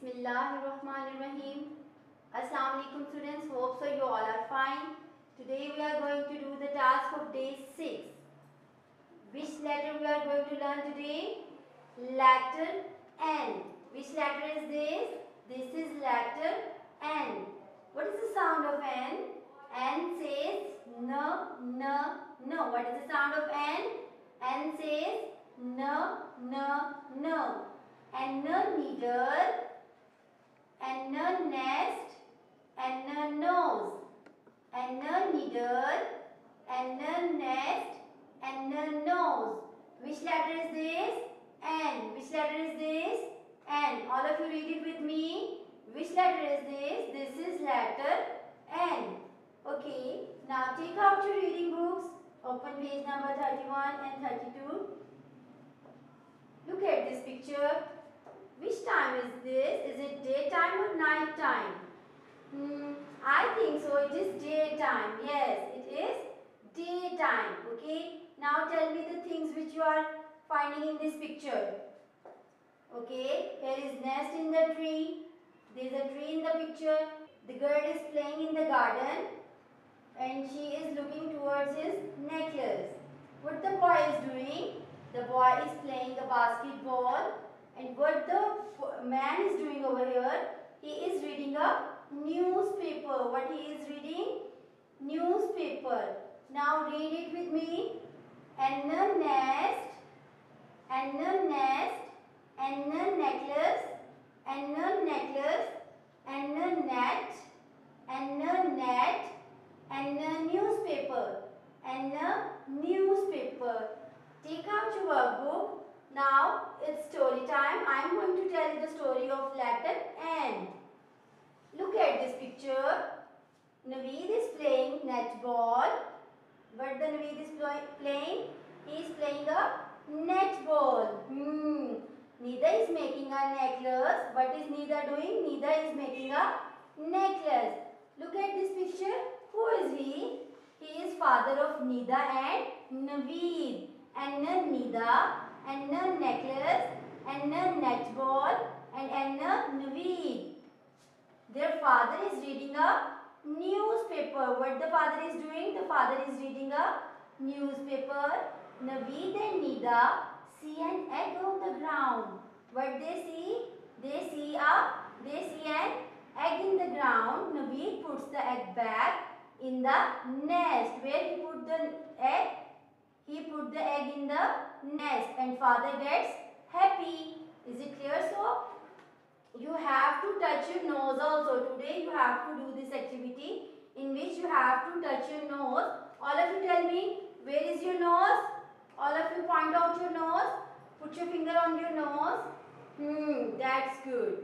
Bismillahirrahmanirrahim. Assalamu alaikum students. Hope so you all are fine. Today we are going to do the task of day 6. Which letter we are going to learn today? Letter N. Which letter is this? This is letter N. What is the sound of N? N says no, no, no. What is the sound of N? N says no, no, no. And no needle, and no nest, and no nose, and no needle, and no nest, and no nose. Which letter is this? N. Which letter is this? N. All of you read it with me. Which letter is this? This is letter N. Okay. Now take out your reading books. Open page number 31 and 32. Look at this picture. Which time is this? Is it daytime or night time? I think so. It is daytime. Yes, it is daytime. Okay. Now tell me the things which you are finding in this picture. Okay. Here is nest in the tree. There is a tree in the picture. The girl is playing in the garden and she is looking towards his necklace. What the boy is doing? The boy is playing a basketball. And what the man is doing over here, he is reading a newspaper. What he is reading? Newspaper. Now read it with me. And the nest, and the nest, and the necklace, and the necklace, and the net, and the net, and the newspaper, and the newspaper. Take out your workbook. Now it's story time. I am going to tell you the story of letter N. Look at this picture. Naveed is playing netball. What the Naveed is playing? He is playing a netball. Nida is making a necklace. What is Nida doing? Nida is making a necklace. Look at this picture. Who is he? He is father of Nida and Naveed. And Nida, and the necklace, and the netball, and the Naveed. Their father is reading a newspaper. What the father is doing? The father is reading a newspaper. Naveed and Nida see an egg on the ground. What they see? They see an egg in the ground. Naveed puts the egg back in the nest. Where he put the egg? He put the egg in the nest and father gets happy. Is it clear? So, you have to touch your nose also. Today you have to do this activity in which you have to touch your nose. All of you tell me, where is your nose? All of you point out your nose. Put your finger on your nose. That's good.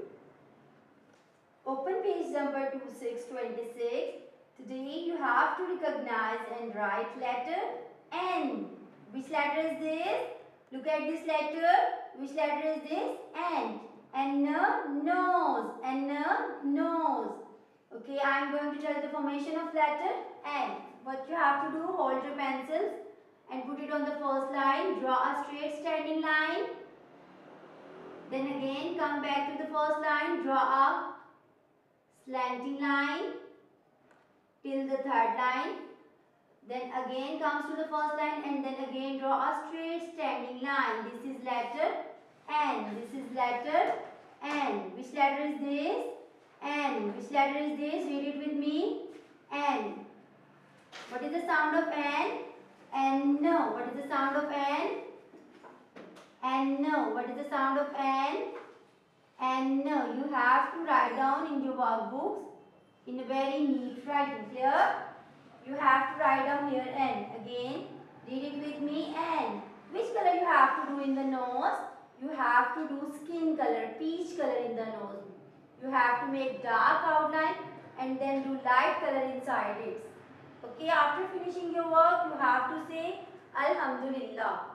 Open page number 2626. Today you have to recognize and write letter N. Which letter is this? Look at this letter. Which letter is this? N. And nose. And nose. Okay, I am going to tell the formation of letter N. What you have to do, hold your pencils and put it on the first line. Draw a straight standing line. Then again come back to the first line. Draw a slanting line till the third line. Then again comes to the first line and then again draw a straight standing line. This is letter N. This is letter N. Which letter is this? N. Which letter is this? Read it with me. N. What is the sound of N? N. No. What is the sound of N? N. No. What is the sound of N? N. No. You have to write down in your workbooks in a very neat writing. Clear? You have to write down here N. Again, read it with me. N. Which color you have to do in the nose? You have to do skin color, peach color in the nose. You have to make dark outline and then do light color inside it. Okay, after finishing your work, you have to say Alhamdulillah.